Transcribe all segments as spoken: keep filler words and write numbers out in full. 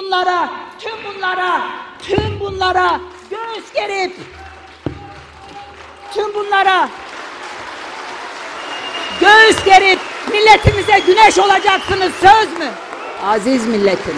bunlara, tüm bunlara, tüm bunlara göğüs gerip, tüm bunlara göğüs gerip milletimize güneş olacaksınız, söz mü? Aziz milletim,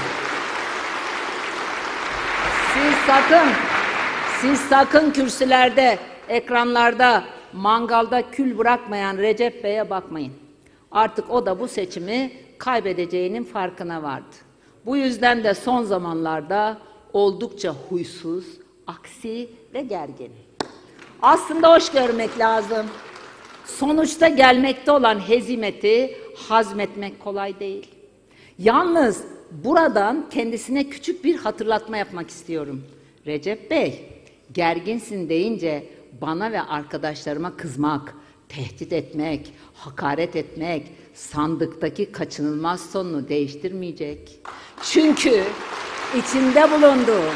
siz sakın, siz sakın kürsülerde, ekranlarda, mangalda kül bırakmayan Recep Bey'e bakmayın. Artık o da bu seçimi kaybedeceğinin farkına vardı. Bu yüzden de son zamanlarda oldukça huysuz, aksi ve gergin. Aslında hoş görmek lazım. Sonuçta gelmekte olan hezimeti hazmetmek kolay değil. Yalnız buradan kendisine küçük bir hatırlatma yapmak istiyorum. Recep Bey, gerginsin deyince bana ve arkadaşlarıma kızmak, tehdit etmek, hakaret etmek sandıktaki kaçınılmaz sonunu değiştirmeyecek. Çünkü içinde bulunduğun,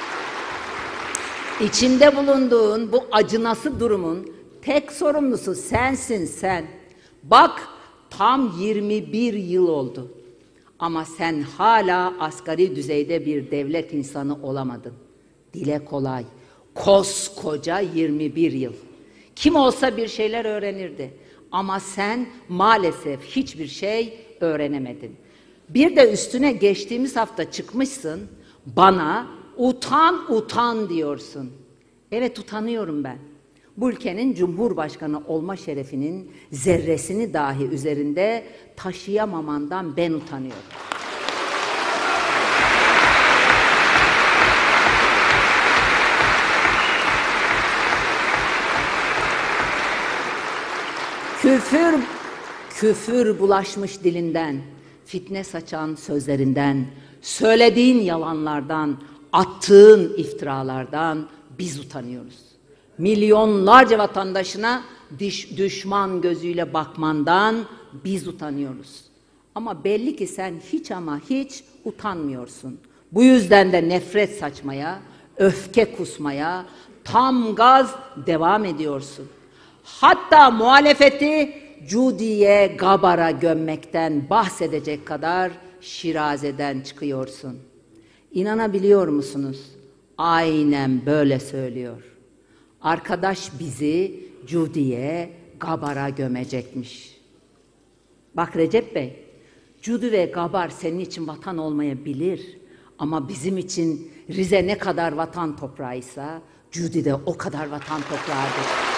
içinde bulunduğun bu acınası durumun tek sorumlusu sensin sen. Bak, tam yirmi bir yıl oldu. Ama sen hala asgari düzeyde bir devlet insanı olamadın. Dile kolay. Koskoca yirmi bir yıl. Kim olsa bir şeyler öğrenirdi. Ama sen maalesef hiçbir şey öğrenemedin. Bir de üstüne geçtiğimiz hafta çıkmışsın, bana utan utan diyorsun. Evet, utanıyorum ben. Bu ülkenin Cumhurbaşkanı olma şerefinin zerresini dahi üzerinde taşıyamamandan ben utanıyorum. Küfür, küfür bulaşmış dilinden, fitne saçan sözlerinden, söylediğin yalanlardan, attığın iftiralardan biz utanıyoruz. Milyonlarca vatandaşına diş, düşman gözüyle bakmandan biz utanıyoruz. Ama belli ki sen hiç ama hiç utanmıyorsun. Bu yüzden de nefret saçmaya, öfke kusmaya, tam gaz devam ediyorsun. Hatta muhalefeti Cudi'ye, Gabar'a gömmekten bahsedecek kadar şirazeden çıkıyorsun. İnanabiliyor musunuz? Aynen böyle söylüyor. Arkadaş bizi Cudi'ye, Gabar'a gömecekmiş. Bak Recep Bey, Cudi ve Gabar senin için vatan olmayabilir. Ama bizim için Rize ne kadar vatan toprağıysa, Cudi de o kadar vatan toprağıdır.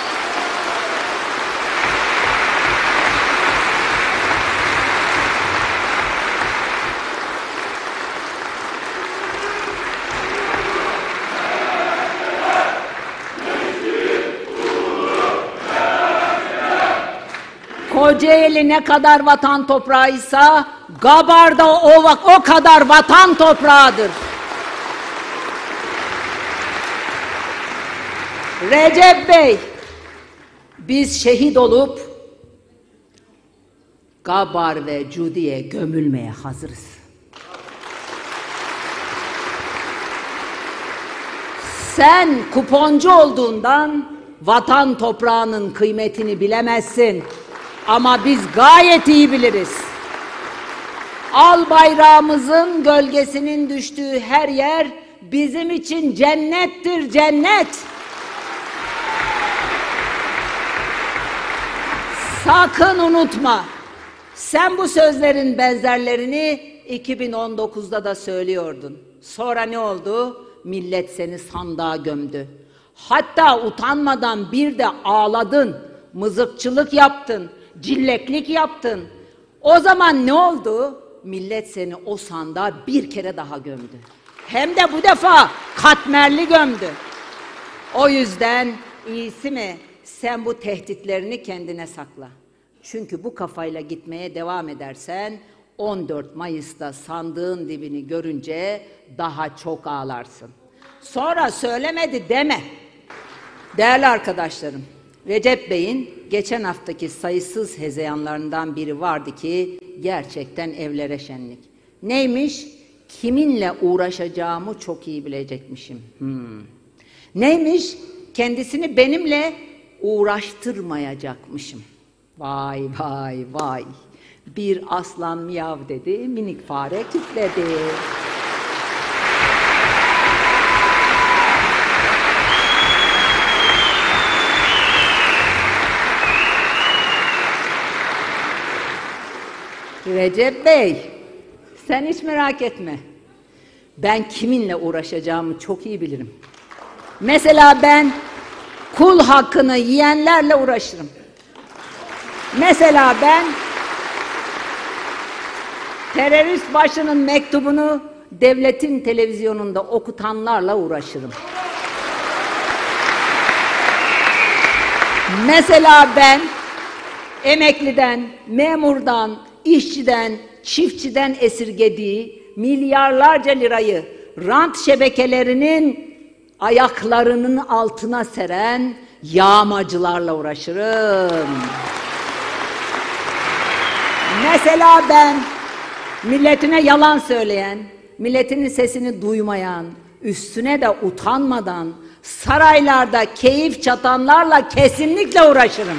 Kocaeli ne kadar vatan toprağıysa, Gabar'da o, o kadar vatan toprağıdır. Recep Bey, biz şehit olup Gabar ve Cudi'ye gömülmeye hazırız. Sen kuponcu olduğundan vatan toprağının kıymetini bilemezsin. Ama biz gayet iyi biliriz. Al bayrağımızın gölgesinin düştüğü her yer bizim için cennettir, cennet. Sakın unutma. Sen bu sözlerin benzerlerini iki bin on dokuzda da söylüyordun. Sonra ne oldu? Millet seni sandığa gömdü. Hatta utanmadan bir de ağladın, mızıkçılık yaptın, cilleklik yaptın. O zaman ne oldu? Millet seni o sandığa bir kere daha gömdü. Hem de bu defa katmerli gömdü. O yüzden iyisi mi sen bu tehditlerini kendine sakla. Çünkü bu kafayla gitmeye devam edersen on dört Mayıs'ta sandığın dibini görünce daha çok ağlarsın. Sonra söylemedi deme. Değerli arkadaşlarım, Recep Bey'in geçen haftaki sayısız hezeyanlarından biri vardı ki gerçekten evlere şenlik. Neymiş? Kiminle uğraşacağımı çok iyi bilecekmişim. Hmm. Neymiş? Kendisini benimle uğraştırmayacakmışım. Vay vay vay. Bir aslan miyav dedi, minik fare kütledi. Recep Bey, sen hiç merak etme. Ben kiminle uğraşacağımı çok iyi bilirim. Mesela ben kul hakkını yiyenlerle uğraşırım. Mesela ben terörist başının mektubunu devletin televizyonunda okutanlarla uğraşırım. Mesela ben emekliden, memurdan, işçiden, çiftçiden esirgediği milyarlarca lirayı rant şebekelerinin ayaklarının altına seren yağmacılarla uğraşırım. Mesela ben milletine yalan söyleyen, milletinin sesini duymayan, üstüne de utanmadan saraylarda keyif çatanlarla kesinlikle uğraşırım.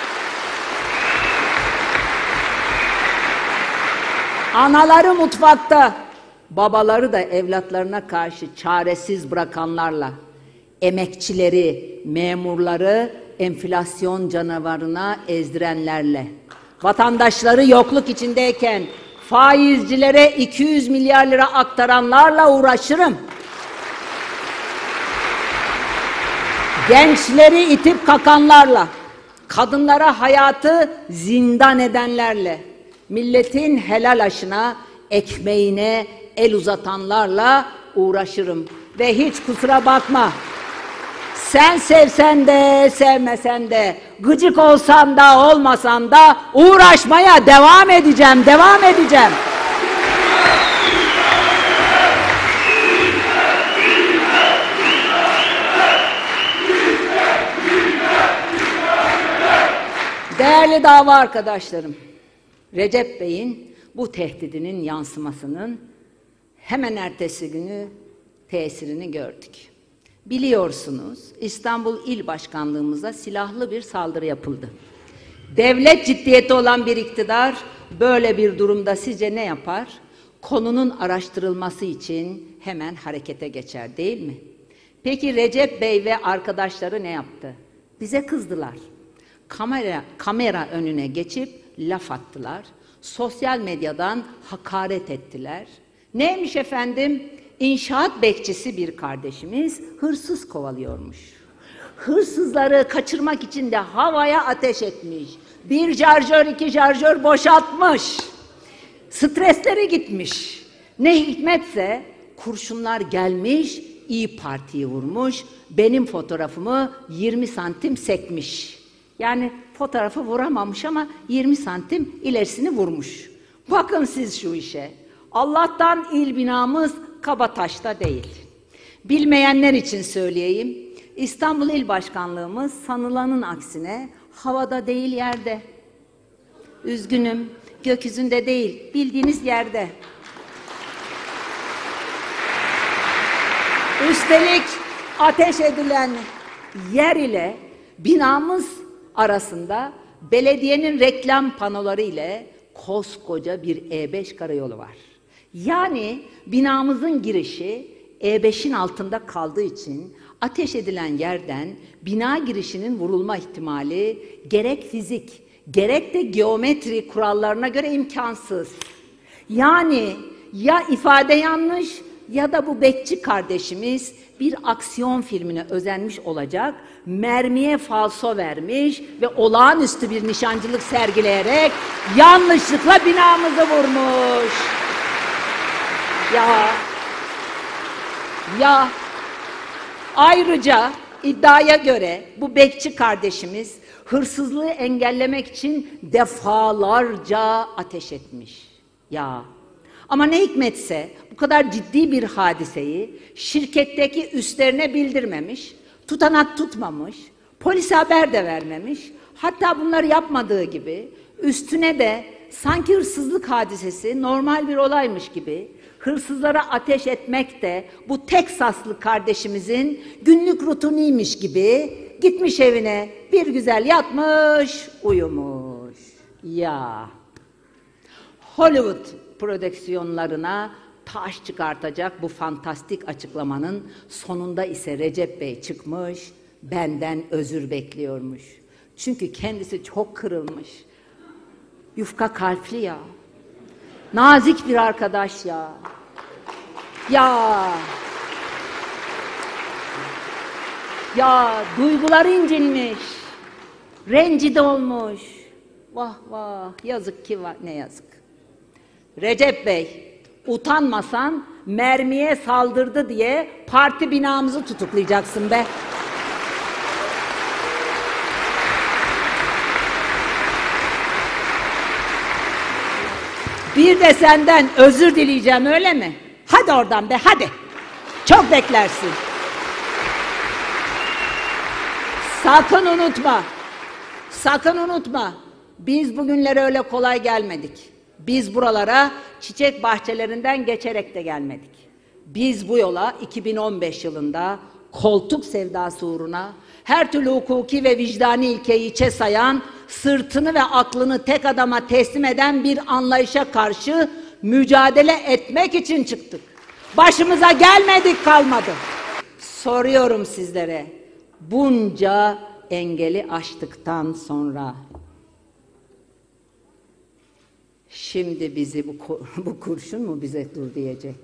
Anaları mutfakta, babaları da evlatlarına karşı çaresiz bırakanlarla, emekçileri, memurları enflasyon canavarına ezdirenlerle, vatandaşları yokluk içindeyken faizcilere iki yüz milyar lira aktaranlarla uğraşırım. Gençleri itip kakanlarla, kadınlara hayatı zindan edenlerle, milletin helal aşına, ekmeğine el uzatanlarla uğraşırım. Ve hiç kusura bakma, sen sevsen de sevmesen de, gıcık olsan da olmasan da uğraşmaya devam edeceğim, devam edeceğim. Değerli dava arkadaşlarım, Recep Bey'in bu tehdidinin yansımasının hemen ertesi günü tesirini gördük. Biliyorsunuz, İstanbul İl Başkanlığımıza silahlı bir saldırı yapıldı. Devlet ciddiyeti olan bir iktidar böyle bir durumda sizce ne yapar? Konunun araştırılması için hemen harekete geçer, değil mi? Peki Recep Bey ve arkadaşları ne yaptı? Bize kızdılar. Kamera, kamera önüne geçip laf attılar. Sosyal medyadan hakaret ettiler. Neymiş efendim? İnşaat bekçisi bir kardeşimiz hırsız kovalıyormuş. Hırsızları kaçırmak için de havaya ateş etmiş. Bir şarjör, iki şarjör boşaltmış. Stresleri gitmiş. Ne hikmetse kurşunlar gelmiş, İYİ Parti'yi vurmuş. Benim fotoğrafımı yirmi santim sekmiş. Yani fotoğrafı vuramamış ama yirmi santim ilerisini vurmuş. Bakın siz şu işe. Allah'tan il binamız Kabataş'ta değil. Bilmeyenler için söyleyeyim. İstanbul İl Başkanlığımız sanılanın aksine havada değil yerde. Üzgünüm, gökyüzünde değil, bildiğiniz yerde. Üstelik ateş edilen yer ile binamız arasında belediyenin reklam panoları ile koskoca bir E beş karayolu var. Yani binamızın girişi E beşin altında kaldığı için ateş edilen yerden bina girişinin vurulma ihtimali gerek fizik, gerek de geometri kurallarına göre imkansız. Yani ya ifade yanlış ya da bu bekçi kardeşimiz bir aksiyon filmine özenmiş olacak, mermiye falso vermiş ve olağanüstü bir nişancılık sergileyerek yanlışlıkla binamızı vurmuş. Ya, ya ayrıca iddiaya göre bu bekçi kardeşimiz hırsızlığı engellemek için defalarca ateş etmiş. Ya. Ama ne hikmetse bu kadar ciddi bir hadiseyi şirketteki üstlerine bildirmemiş, tutanak tutmamış, polise haber de vermemiş. Hatta bunları yapmadığı gibi üstüne de sanki hırsızlık hadisesi normal bir olaymış gibi hırsızlara ateş etmek de bu Teksaslı kardeşimizin günlük rutiniymiş gibi gitmiş evine bir güzel yatmış, uyumuş. Ya Hollywood prodüksiyonlarına taş çıkartacak bu fantastik açıklamanın sonunda ise Recep Bey çıkmış, benden özür bekliyormuş. Çünkü kendisi çok kırılmış. Yufka kalpli ya. Nazik bir arkadaş ya. Ya. Ya duyguları incinmiş. Rencide olmuş. Vah vah, yazık ki var, ne yazık. Recep Bey, utanmasan mermiye saldırdı diye parti binamızı tutuklayacaksın be. Bir de senden özür dileyeceğim, öyle mi? Hadi oradan be, hadi. Çok beklersin. Sakın unutma. Sakın unutma. Biz bugünlere öyle kolay gelmedik. Biz buralara çiçek bahçelerinden geçerek de gelmedik. Biz bu yola iki bin on beş yılında koltuk sevdası uğruna her türlü hukuki ve vicdani ilkeyi içe sayan, sırtını ve aklını tek adama teslim eden bir anlayışa karşı mücadele etmek için çıktık. Başımıza gelmedik kalmadı. Soruyorum sizlere, bunca engeli aştıktan sonra şimdi bizi bu, bu kurşun mu bize dur diyecek?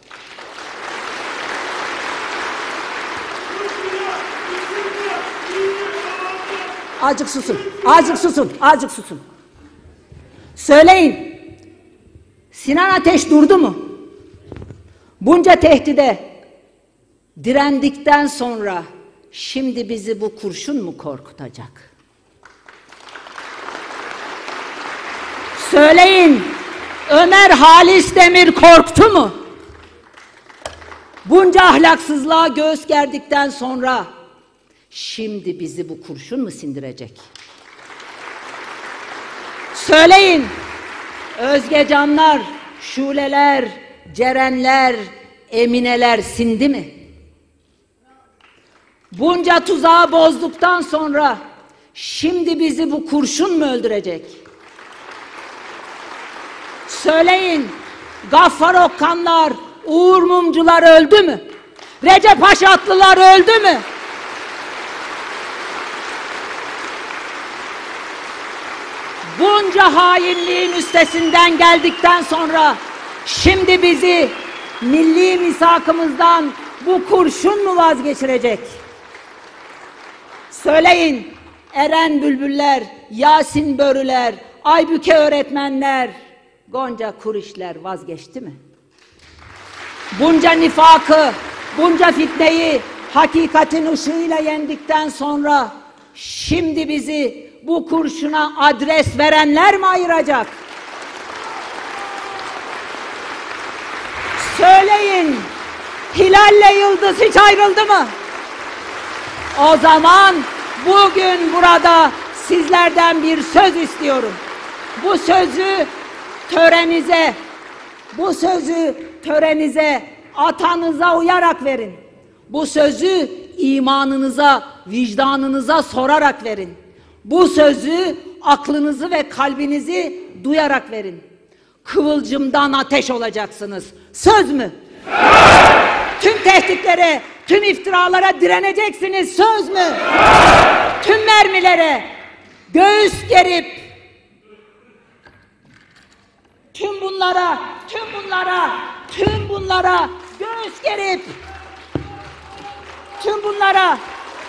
Azıcık susun, azıcık susun, azıcık susun. Söyleyin, Sinan Ateş durdu mu? Bunca tehdide direndikten sonra şimdi bizi bu kurşun mu korkutacak? Söyleyin, Ömer Halis Demir korktu mu? Bunca ahlaksızlığa göğüs gerdikten sonra şimdi bizi bu kurşun mu sindirecek? Söyleyin, Özgecanlar, Şuleler, Cerenler, Emineler sindi mi? Bunca tuzağı bozduktan sonra şimdi bizi bu kurşun mu öldürecek? Söyleyin, Gaffar Okkanlar, Uğur Mumcular öldü mü? Recep Haşatlılar öldü mü? Bunca hainliğin üstesinden geldikten sonra şimdi bizi milli misakımızdan bu kurşun mu vazgeçirecek? Söyleyin, Eren Bülbüller, Yasin Börüler, Aybüke öğretmenler, Gonca Kurişler vazgeçti mi? Bunca nifakı, bunca fitneyi hakikatin ışığıyla yendikten sonra şimdi bizi bu kurşuna adres verenler mi ayıracak? Söyleyin, hilalle yıldız hiç ayrıldı mı? O zaman bugün burada sizlerden bir söz istiyorum. Bu sözü törenize, bu sözü törenize, atanıza uyarak verin. Bu sözü imanınıza, vicdanınıza sorarak verin. Bu sözü aklınızı ve kalbinizi duyarak verin. Kıvılcımdan ateş olacaksınız. Söz mü? Tüm tehditlere, tüm iftiralara direneceksiniz. Söz mü? Tüm mermilere göğüs gerip, tüm bunlara, tüm bunlara, tüm bunlara göğüs gerip, tüm bunlara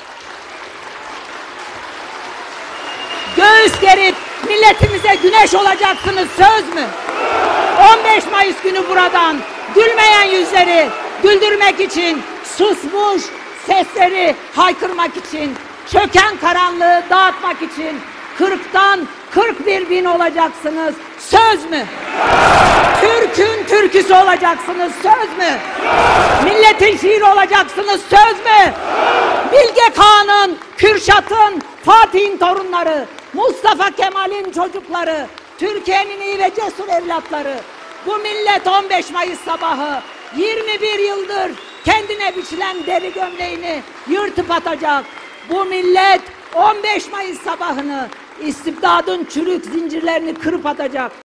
göğüs gerip milletimize güneş olacaksınız. Söz mü? on beş Mayıs günü buradan gülmeyen yüzleri güldürmek için, susmuş sesleri haykırmak için, çöken karanlığı dağıtmak için kırktan kırk bir bin olacaksınız. Söz mü? Türk'ün türküsü olacaksınız. Söz mü? Milletin şiiri olacaksınız. Söz mü? Bilge Kağan'ın, Kürşat'ın, Fatih'in torunları, Mustafa Kemal'in çocukları, Türkiye'nin iyi ve cesur evlatları, bu millet on beş Mayıs sabahı yirmi bir yıldır kendine biçilen deri gömleğini yırtıp atacak. Bu millet on beş Mayıs sabahını istibdadın çürük zincirlerini kırıp atacak.